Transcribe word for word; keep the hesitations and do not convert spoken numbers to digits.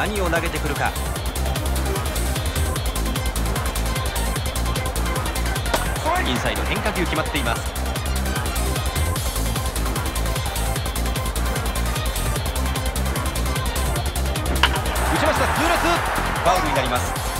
何を投げてくるか。インサイド変化球決まっています。打ちました、痛烈ファウルになります。